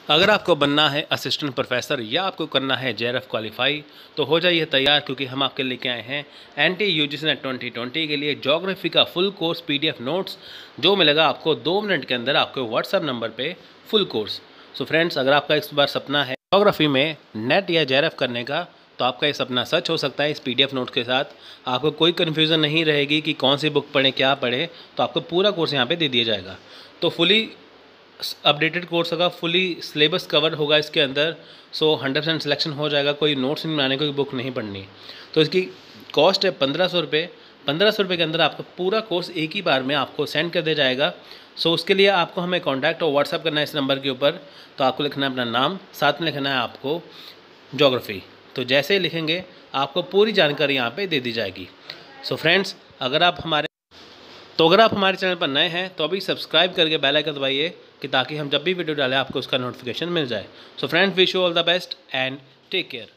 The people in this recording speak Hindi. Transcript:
अगर आपको बनना है असिस्टेंट प्रोफेसर या आपको करना है जेआरएफ क्वालिफाई तो हो जाइए तैयार, क्योंकि हम आपके लेके आए हैं एनटीए यूजीसी नेट 2020 के लिए ज्योग्राफी का फुल कोर्स पीडीएफ नोट्स, जो मिलेगा आपको 2 मिनट के अंदर आपके व्हाट्सएप नंबर पे फुल कोर्स। सो फ्रेंड्स, अगर आपका इस बार सपना है ज्योग्राफी में नेट या जेआरएफ करने का, तो आपका ये सपना सच हो सकता है। इस पीडीएफ नोट के साथ आपको कोई कन्फ्यूज़न नहीं रहेगी कि कौन सी बुक पढ़ें, क्या पढ़ें, तो आपको पूरा कोर्स यहाँ पे दे दिया जाएगा। तो फुली अपडेटेड कोर्स होगा, फुली सिलेबस कवर होगा इसके अंदर। सो 100% सिलेक्शन हो जाएगा, कोई नोट्स नहीं बनाने, कोई बुक नहीं पढ़नी। तो इसकी कॉस्ट है 1500 रुपये। 1500 रुपये के अंदर आपका पूरा कोर्स एक ही बार में आपको सेंड कर दिया जाएगा। सो उसके लिए आपको हमें कॉन्टैक्ट और व्हाट्सअप करना है इस नंबर के ऊपर। तो आपको लिखना है अपना नाम, साथ में लिखना है आपको ज्योग्राफी। तो जैसे ही लिखेंगे आपको पूरी जानकारी यहाँ पे दे दी जाएगी। सो फ्रेंड्स, अगर आप हमारे चैनल पर नए हैं तो अभी सब्सक्राइब करके बेल आइकन दबाइए, कि ताकि हम जब भी वीडियो डालें आपको उसका नोटिफिकेशन मिल जाए। So friends, wish you all the best and take care.